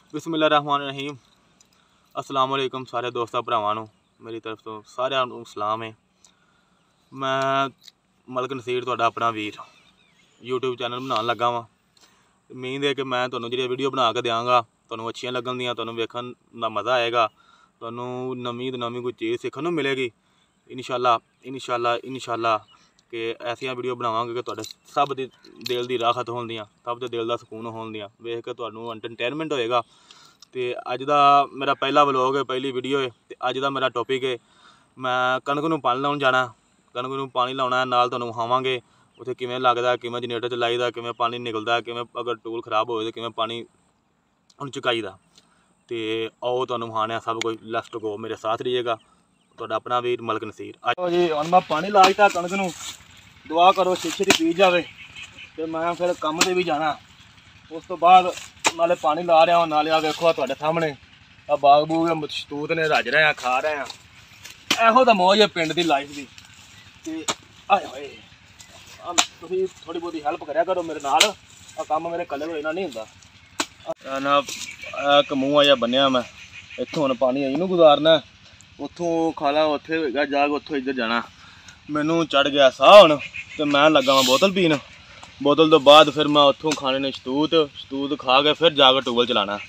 बिस्मिल्लाहिर्रहमानिर्रहीम। अस्सलाम वालेकुम सारे दोस्तों भरावां नूं मेरी तरफ तो सारिआं नूं सलाम है। मैं मलक नसीर तुहाडा अपना वीर यूट्यूब चैनल बनाउण लगा वां। उम्मीद है कि मैं तुहानूं जिहड़ी वीडियो बना के देवांगा तुहानूं अच्छियां लगणगियां, तुहानूं वेखण दा मज़ा आएगा, तुहानूं नवीं कोई चीज़ सीखण नूं मिलेगी। इंशाअल्लाह कि ऐसियां वीडियो बनावांगे कि तुहाडे सब दी दिल दी राहत होंदियां, सब दे दिल दा सुकून होंदियां, वेख के तुहानूं एंटरटेनमेंट होएगा। तो अज दा मेरा पहला व्लॉग है, पहली वीडियो है। तो अज दा मेरा टॉपिक है मैं कणक नूं पानी लाउण जाना। कणक नूं पानी लाउणा नाल तुहानूं विखावांगे उत्थे किवें लगदा, किवें जनरेटर चलाईदा, किवें पानी निकलदा, किवें अगर टूल खराब होए तो किवें पानी चुकाईदा। तो आओ तुहानूं विखाने सब कुछ। लेट्स गो, मेरे साथ रहिएगा। तुहाडा अपना वीर मलक नसीर। जी हुण मैं पानी ला दित्ता कणक नूं, दुआ करो छेती पी जावे ते मैं फिर काम ते भी जाना। उस तो बाद नाले पानी ला रहा हूँ, नाले आ वेखो तुहाडे सामने आ बाग बूग शतूत ने रज रहे हैं, खा रहे हैं। एहो तो मौज है पिंड दी लाइफ दी। ते आए हाए तुसीं थोड़ी बहुती हैल्प करा करो मेरे नाल, आ काम मेरे कल्ले कोई नहीं हुंदा ना। एक मूँह आ बन्निया मैं इत्थों हुण पानी आई नूं गुजारना, उत्थों खाला उत्थे होएगा जाग, उत्थों इधर जाना। मैनू चढ़ गया साह हुण ते मैं लगा वां बोतल पीन। बोतल तो बाद फिर मैं उत्थों खाने ने शतूत खा के फिर जाकर ट्यूबल चलाना।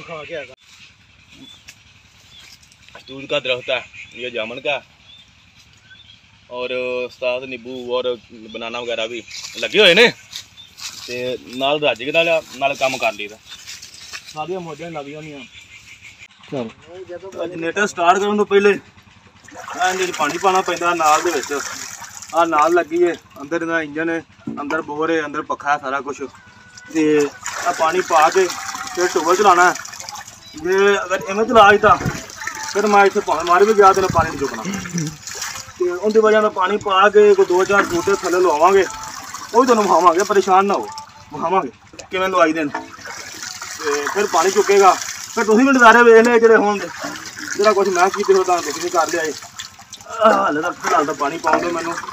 शतूत का दरख्त है ये जामुन का, और उस्ताद नींबू और बनाना वगैरह भी लगे हुए ने। ते नाल रज के नाल काम कर लीदा, सारिया मौजां लग जानियां। जनरेटर स्टार्ट करन तो पहले पानी पाना पैंदा नाल दे विच। आ नाल लगी है, अंदर दा इंजन है, अंदर बोर है, अंदर पक्खा है, सारा कुछ। ते आ पानी पा के फिर ट्यूबल चलाना है। जे अगर इवें चला दित्ता फिर मैं इत्थे भावें मर भी गया तो पानी नहीं चुकना। तो उनकी वजह नाल पानी पा के कोई 2-4 बूटे थल्ले लवावांगे, वो भी तुहानूं विखावांगे, परेशान ना हो, विखावांगे किवें लवाई देन। ते फिर पानी चुकेगा, फिर तुसीं भी नज़ारे वेख ले जिहड़े होण दे, जिहड़ा कुछ मैं कीते हो तां तुसीं भी कर लिया। हाले तो फिलहाल तो पानी पाउण दे मैनूं,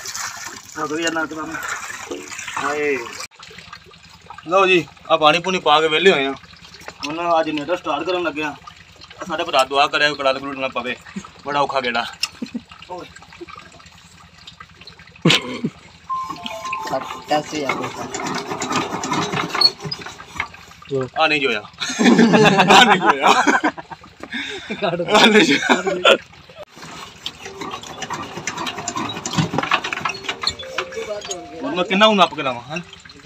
लो जी आ पानी पूनी पा के वेले होए हुण अज जनरेटर स्टार्ट करन लगे हाँ। साढ़े भरा दुआ करे कड़ाल कड़ूल ना पवे, बड़ा औखा गेड़ा। आ नहीं जोया मैं किन्ना हूं नप के लावां हैं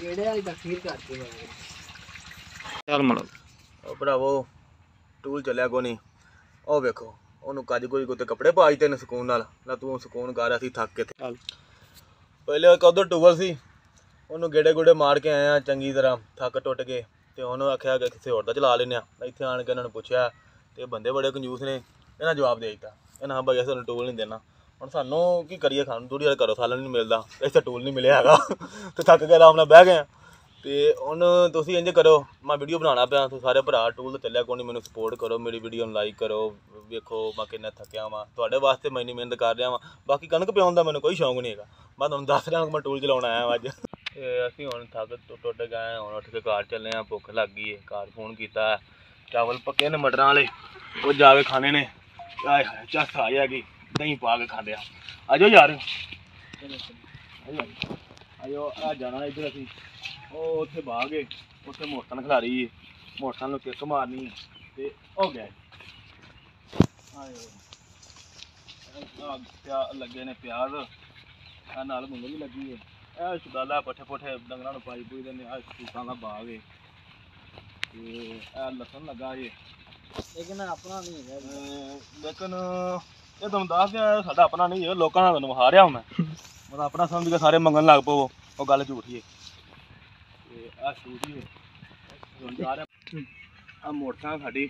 चल मतलब भरावो टूल चलिया को नहीं। ओ वेखो ओनू कज कोई कुत्ते कपड़े पा दित्ते ने सुकून नाल, ना तू सुकून कर। असीं थक के पहले एक उधर टूबल सी, ओनू गेड़े गुड़े मार के आए चंगी तरह, थक टुट गए। तो उन्होंने आख्या कि किसी होर दा चला लेने। इत्थे आन के उन्होंने पुछया तो बंदे बड़े कंजूस ने, इन्हें जवाब दे दित्ता इन्हें भाई असें टूल नहीं देना। हुण सानूं की करिए, खानूं थोड़ी देर घरों सालन नहीं मिलता, इत्थे टूल नहीं मिलिया हैगा। तो थक के आराम नाल बह गए। तो हुण तुसीं इंज करो, मैं वीडियो बनाना पिया, तुसीं सारे भरा टूल तो चलिया कोई नहीं, मैनूं सपोर्ट करो, मेरी वीडियो लाइक करो। वेखो मैं किन्ना थकिया वां, तुहाडे वास्ते मैं इन्नी मेहनत कर रहा वां। बाकी कणक पिआउण दा मैनूं कोई शौक नहीं हैगा, मैं तुहानूं दस रहा मैं टूल चलाउण आया अज। असीं हुण थक टुट गए, हुण उठ के घर चले हैं, भुख लग गई है। घर फोन किया, चावल पक्के ने मटरां वाले, वो जाके खाने ने। आए हाय झस आ जाएगी, दही पा के खांदे। आजो यार आजो आ जाना इधर असीं उत्थे बाग है, उत्थे मोटरसाइकिल खिलारी है, मोटरसाइकिल किक मारनी ते हो गया। लगे ने प्याज नाल मूंगी भी लगी है, शदाला पट्ठे पुट्ठे डंगरां नूं पाई पुई देने। सूटां दा बाग है ते लसन लगा जे, लेकिन अपना नहीं है। लेकिन ये तुहानूं दस दियां साडा अपना नहीं है, लोकां दा तुहानूं विखा रहा हूं मैं। मतलब अपना समझ के सारे मंगन लग पवो, वो गल झूठी है। आ सूट ही जा रहे आ मोटरसाइकिल साडी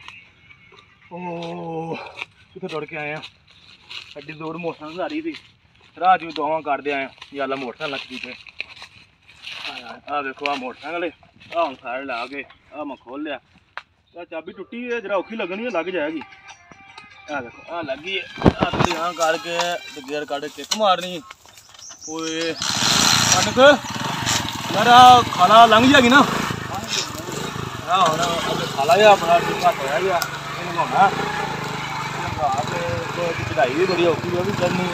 कितने टुट के आए हैं, एड्डी दूर मोटरसाइकिल आ रही थी, राह च भी दोवां करते आए यार मोटरसाइकिल लगी पे। आ देखो आ मोटरसाइकिल आ हुण साइड ला के आ मैं खोल लिया, चाबी टुटी है जरा औखी लगनी है, लग जाएगी। आ देखो आ लगी है, थोड़ी हाँ करके गियर कट किक मारनी। कनक यार खाला लंघ जाएगी ना। खाला जहा बड़ा घट होया गया नहाना नहा के चढ़ाई भी बड़ी औखी भी चढ़नी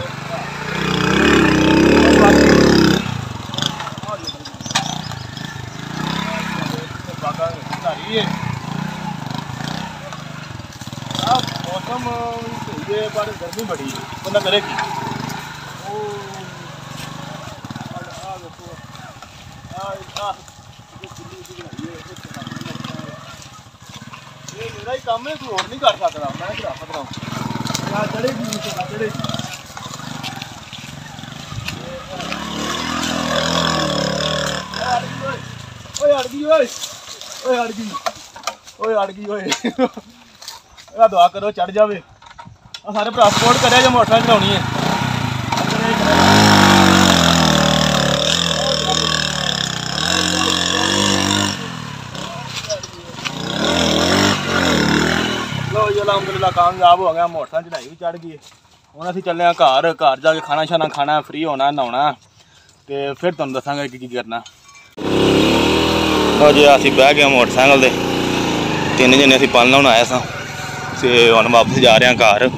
मौसम सही है पर गर्मी बड़ी बंदा करे की मेरा ही काम है तू और नहीं कर सकता मैं क्या सकता हूँ चढ़ेगी दुआ करो चढ़ जाए सारे भरा सपोर्ट करे जो मोटरसाइकिल चलानी है लो जी अलहमदुलिल्लाह कामयाब हो गया मोटरसाइकिल चढ़ाई भी चढ़ गई हम असीं चले घर घर जाके खाना शाना खाना फ्री होना नहाना तो फिर तुहानूं दसांगे की करना लो जी असीं बह गए मोटरसाइकिल दे 3 जने असीं पानी लाउण आए सां ते हुण वापस जा रहे हैं घर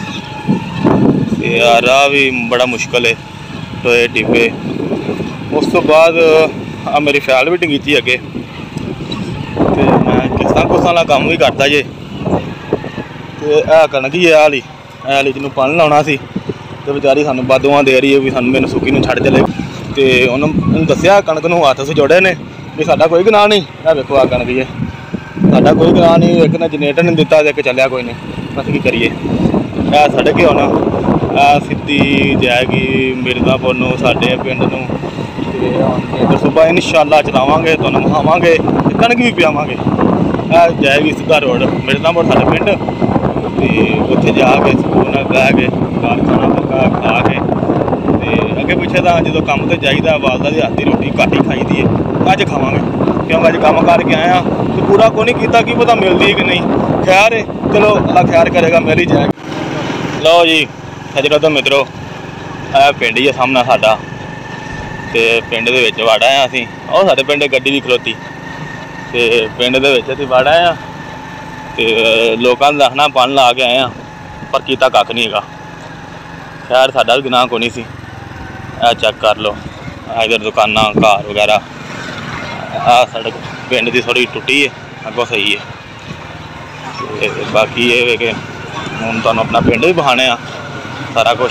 यार राह भी बड़ा मुश्किल है टोए टिब्बे उस तो बाद मेरी फैल भी टंगीची अगे तो मैं किस्तां कुस्तां वाला काम भी करता जे तो कणक ही है हाली जिन्होंने पानी लाउणा सी तो बेचारी सानूं बददुआं दे रही है भी सानूं मैनूं सुक्की नूं छड्ड चले तो उन्होंने दस्सिया कणक नूं हत्थ से जोड़े ने भी साडा कोई गुनाह नहीं आ वेखो आ कणक ही है साडा कोई गुनाह नहीं एक ने जनरेटर नहीं दिता एक चलिया कोई नहीं बस की करिए आ सड़क ही होना आ सीधी जाएगी मिर्जापुर नूं साडे पिंड नूं ते हुण सुबह इंशाअल्लाह चलावांगे तुहानूं विखावांगे ते कणक भी पियावांगे आ जाएगी सीधा रोड मिर्जापुर साडे पिंड ते उत्थे जाके सुकून नाल बह के घर खाना पक्का खा के ते अगे पिछे तो जो काम तो जाइदा वालदा दी हाथ दी रोटी घट ही खाई दी है अज खावांगे क्योंकि अज काम करके आया तो पूरा को नहीं किया कि पता मिलती कि नहीं खैर है चलो अल्लाह खैर करेगा मिल ही जाएगा लो जी सजरो तो मित्रों पिंड ही है सामना साडा ते पिंड दे विच वड़ आए असीं और साडे पिंड गड्डी भी खलोती ते पिंड दे विच असीं वड़ आए ते लोकां दा दसना पानी ला के आए पर कीता कक्ख नहीं हैगा खैर साडा भी गुनाह कोई नहीं सी चेक कर लो इधर दुकाना घर वगैरह आ सड़क पिंड की थोड़ी टुटी है अगों सही है ते बाकी ये कि हुण तुहानूं अपना पिंड भी विखाने सारा कुछ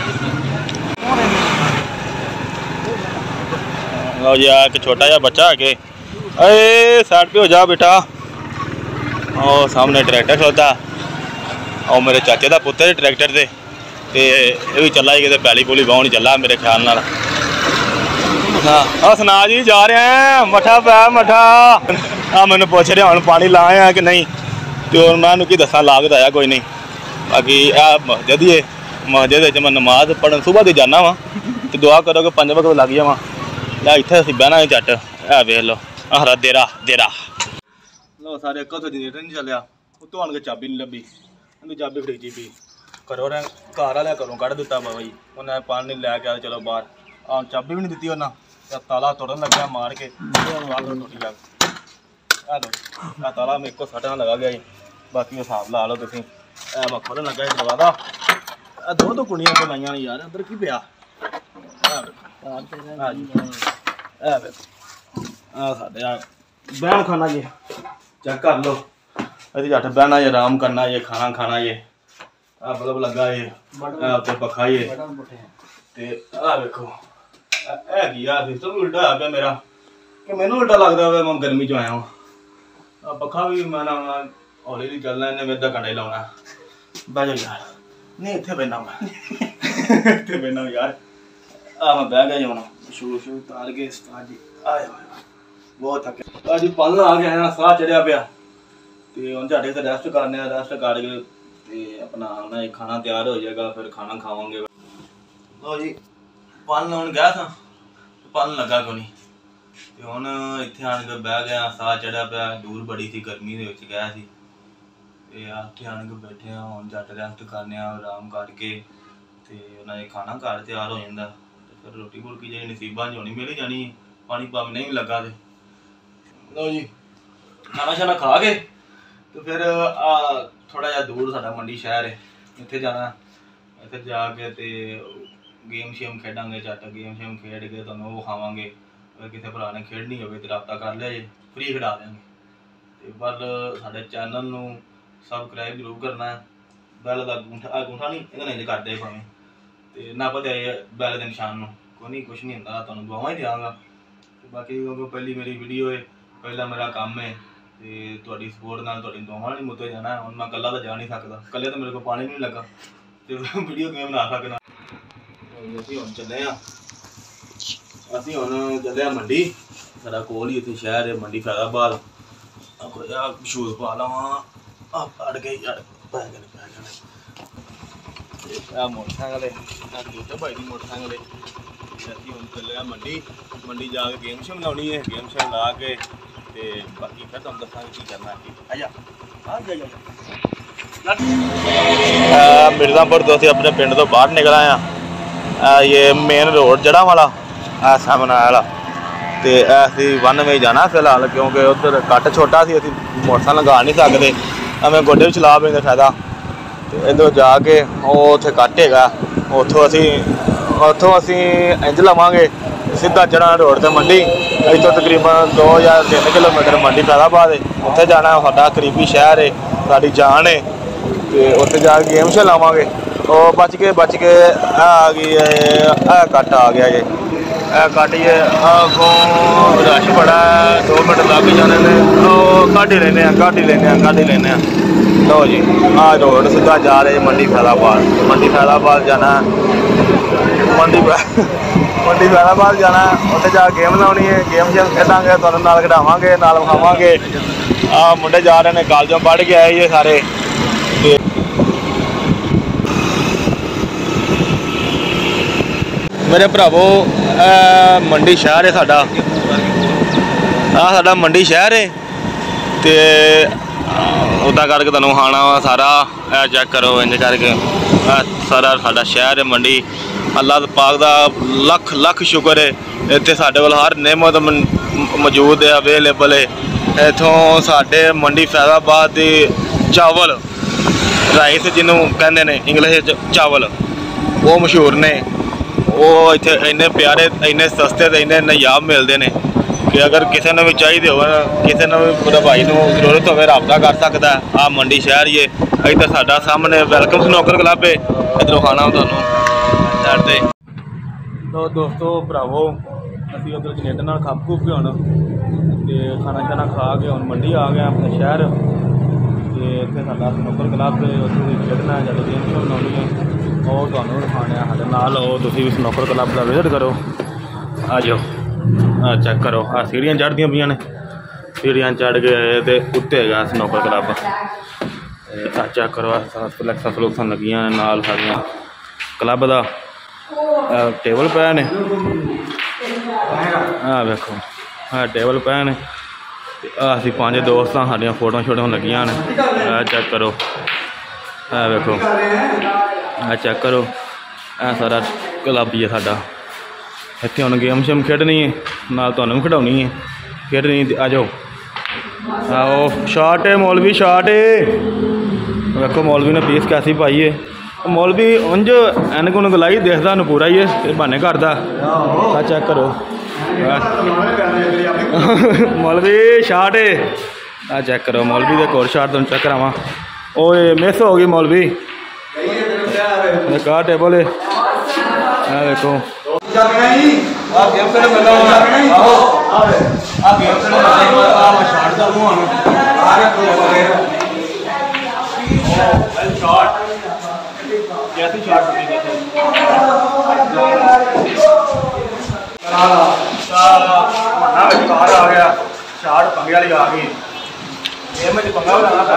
लो जी एक छोटा जिहा बच्चा है कि साइड पे हो जा बेटा और सामने ट्रैक्टर खलोता और मेरे चाचे का पुत्तर है ट्रैक्टर से ते ये भी चला ही किते पैली पूली बाहन चला मेरे ख्याल नाल हाँ सुना जी जा रहे हैं मठा पै मठा हाँ मैंने पूछ रहे हम पानी लाए कि नहीं तो मैं की दसा लाग तो आया कोई नहीं बाकी मस्जिद ही है मस्जिद मैं नमाज पढ़न सुबह की जाना वा तो दुआ करो कि 5 वक्त लग जावा या इतने असीं बहना है झट वेख लो हरा देरा देरा लो सारे एक तो जनरेटर नहीं चलिया उत्तों आन के चाबी नहीं लभी उन्हें चाबी खरीदी पी घरों घर वाले घरों कढ़ दिता बाबा जी उन्हें पानी लैके आए चलो बाहर चाबी भी नहीं दी उन्हें ताला तोड़न लग्या मार के टुट गया ताला मेरे को सटना लगा गया जी बाकी हिसाब ला लो तुम मैं खोलन लगा दरवाजा दो कुड़ियां तो लाइया यार अंदर की पिया बहन खाना ये चेक कर लो अभी जट बहना ये आराम करना ये खाना खाना ये बल्ब लगा ये उत्ते पखा ये देखो यार सिस्टम भी उल्टा है मेरा कि मैनू उल्टा लगता है मैं गर्मी चो आया हूँ पखा भी मैं हौली हौली चलना इन्हें मेरे घंटा ही लाना बह जाओ यार नहीं इतने बहना मैं इतने बहना यार मैं बह गया हूँ शू शू तार के जी आए बहुत थके अज पल आ गया साह चढ़िया पाया तो हम झट से रेस्ट करने रेस्ट करके अपना उन्हें खाना तैयार हो जाएगा फिर खाना खावांगे लो जी पल लाउन गया था पल लगा को नहीं तो हुण इत्थे आन के बह गया साह चढ़िया पाया दूर बड़ी थी गर्मी दे विच गया सी ते इत्थे आन के बैठे हुण झट रेस्ट करने आराम करके ते उन्हें खाना घर तैयार हो जाता फिर रोटी फुलकी जी नसीबां च होनी मिल ही जानी पानी पानी नहीं लगा तो लो जी खाना शाना खा के तो फिर थोड़ा जिहा दूर साडा मंडी शहर है, इत्थे जाना। इत्थे जाके ते गेम शेम खेडांगे, झट गेम शेम खेड के तुहानूं वो खावांगे। अगर किसी भरा ने खेडनी होवे तो राबता कर लिया जे, फ्री खिडा देंगे। तो पर साडे चैनल नूं सबसक्राइब जरूर करना है, बैल का अंगूठा नहीं इन्हें इंज कर दे भावें, तो नप दे बैल के निशान नूं, कोई नहीं कुछ नहीं होंदा, तुहानूं दुआवां ही देवांगा। तो बाकी क्योंकि पहली मेरी वीडियो है, पहला मेरा काम है, तो तुहाडी सपोर्ट नाल तुहाडी दुआवां नहीं मुद्दे जाना। हुण मैं कल्ला तो जा नहीं सकदा, कल्ले तो मेरे को पानी नहीं लगा, तो वीडियो किवें बना सकना। ਅਸੀਂ ਹੁਣ ਚੱਲੇ ਆ ਮੰਡੀ, ਸਾਡਾ ਕੋਲ ਹੀ ਇੱਥੇ ਸ਼ਹਿਰ ਹੈ ਮੰਡੀ ਫੈਜ਼ਾਬਾਦ। ਕੋਈ ਆ ਸ਼ੂਜ਼ ਪਾ ਲਵਾਂ, ਆ ਅੜ ਗਏ ਯਾਰ, ਪੈ ਗਏ ਆ ਮੋਟਰਸਾਈਕਲ ਹੈ, ਦੂਜੇ ਭਾਈ ਦੀ ਮੋਟਰਸਾਈਕਲ ਹੈ। ਅਸੀਂ ਹੁਣ ਚੱਲੇ ਆ ਮੰਡੀ ਜਾ ਕੇ ਗੇਮ ਸ਼ੇਮ ਲਾਉਣੀ ਹੈ, ਗੇਮ ਸ਼ੇਮ ਲਾ ਕੇ ਤੇ ਬਾਕੀ ਫਿਰ ਤੁਹਾਨੂੰ ਦੱਸਾਂਗੇ ਕੀ ਕਰਨਾ ਹੈ। ਆ ਜਾ मिर्जापुर तो अपने पिंड तो बाहर निकल आए हैं। ये मेन रोड जड़ा वाला सामने वाला, तो असी वन में जाना फिलहाल, क्योंकि उधर कट छोटा सी, असी मोटरसाइकिल लगा नहीं सकते, हमें गोडे भी चला पैंदा फायदा। तो इधर जाके उत्थे कट है, उतों असी इंज लवांगे सीधा चढ़ा रोड से मंडी। इतों तकरीबन 2 या 3 किलोमीटर मंडी फैजाबाद है, उत्थे जाना साडा करीबी शहर है, साडी जान है। तो उत्थे जाके गेम शे लावांगे। और बच के आ गई कट आ गया जे, कट ये रश बड़ा है, 2 मिनट लग जाने ने, घट ही लेने लो जी। आ रोड सीधा जा रहे मंडी फैजाबाद जाना है, मंडी फैजाबाद जाना है। उत्थे जा गेम लानी है, गेम शेम खेडांगे, तुहानूं नाल खिडावांगे, नाल विखावांगे। आ मुंडे जा रहे हैं कॉलेजों पढ़ के आए ये सारे। मेरे भरावो मंडी शहर है साडा, साडा मंडी शहर है। तो उदा करके तुहानूं खाना सारा चेक करो, इंज करके सारा साडा शहर है मंडी। अल्लाह पाक दा लख लख शुक्र है, इत्थे साडे कोल हर नेमत मौजूद है, अवेलेबल है। इत्थों साडे मंडी फैजाबाद दी चावल राइस जिन्हों कहते हैं इंग्लिश चावल, वो मशहूर ने। वो इत्थे इन्ने प्यारे, इन्ने सस्ते ते इन्ने नायाब मिलते हैं कि अगर किसी ने भी चाहिए हो, किसी ने भी पूरा भाई को जरूरत हो, रबता कर सकता है। आ मंडी शहर ही है। इधर साडा सामने वेलकम स्नोकर क्लब है, इधरों खाना तुहानूं साइड ते। तो दोस्तों भरावो असीं उधर जनरेटर नाल खप खूप के हुण ते खाना शाना खा के हुण मंडी आ गए अपने शहर। तो इत्थे साडा स्नोकर क्लब है, उत्थे खेडना है, जद गेम शो लाउणी है, और तुहानूं दिखाने साडे नाल। आओ तुसीं भी स्नोकर क्लब का विजिट करो, आ जाओ। चेक करो, आ सीढ़ियाँ चढ़दियां पियां ने, सीढ़ियाँ चढ़ के ते उत्ते है स्नोकर क्लब। चेक करो, फ्लैक्सां फ्लूक्सां लगियां ने नाल सारियां क्लब का टेबल पे ने। वेखो टेबल पे ने, असीं 5 दोस्त हाँ, साडियां फोटो शोटो लगियां ने। चेक करो, वेखो चेक करो, सारा क्लब ही है साडा। इत्थे हुण गेम शेम खेडनी है, नाल तुहानूं भी खिडाउणी है, खेडनी। आ जाओ, आओ शार्ट है मौलवी, शार्ट है। वेखो मौलवी ने पीस कैसी पाई है। मौलवी उंज एनक उनक लाई देखदा नूं पूरा ही है, ते बहाने करदा। आ चेक करो मौलवी शार्ट है। आ चेक करो मौलवी दे कोर शार्ट तुहानूं चेक करावां। ओए मिस हो गई मौलवी, का टेबल है। देखो आ गया शार्ट पंगे वाली आ गई। पंगा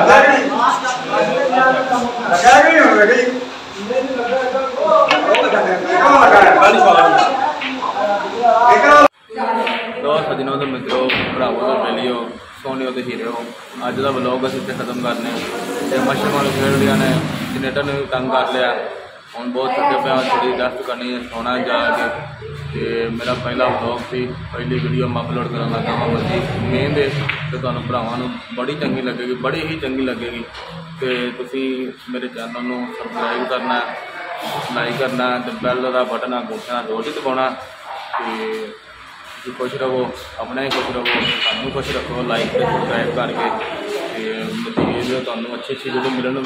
सजनों तो मित्रों भरावों तो मिलियो सोनियो तो हीरो। अज का व्लॉग असीं इत्थे खत्म करने। मच्छर खेल लिया ने, जनरेटर ने तंग कर लिया, ਹੁਣ ਬਹੁਤ थके पे थोड़ी रेस्ट करनी है, सोना जाके। तो मेरा पहला व्लॉग सी, पहली वीडियो मैं अपलोड करन लगा हाँ मर्जी उम्मीद है कि तुहानूं भरावां नूं बड़ी चंगी लगेगी, बड़ी ही चंगी लगेगी। तो तुसीं मेरे चैनल नूं सबसक्राइब करना, लाइक करना, तो बैल का बटन अंगूठे रोज ही दबाना। तो खुश रहो, अपना ही खुश रहो, सानू खुश रखो लाइक ते सबसक्राइब करके। तो मटीरियल तुहानूं अच्छी अच्छी वीडियो मिलन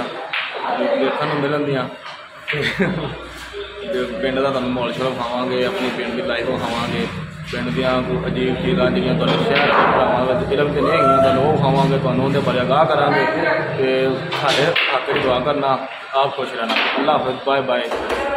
मिलन दियां पिंड का तुहानूं माहौल शोल विखावांगे, अपनी पिंड की लाइफ विखावांगे, पिंड दियां अजीब चीज़ां जिहड़ियां तुहाडे शहर के भरावां विच इलम च नहीं हैगियां तुहानूं वो विखावांगे, तुहानूं उहदे बारे आगाह करांगे। ते साडे हक च दुआ करना, आप खुश रहना। अल्लाह हाफिज़, बाय बाय।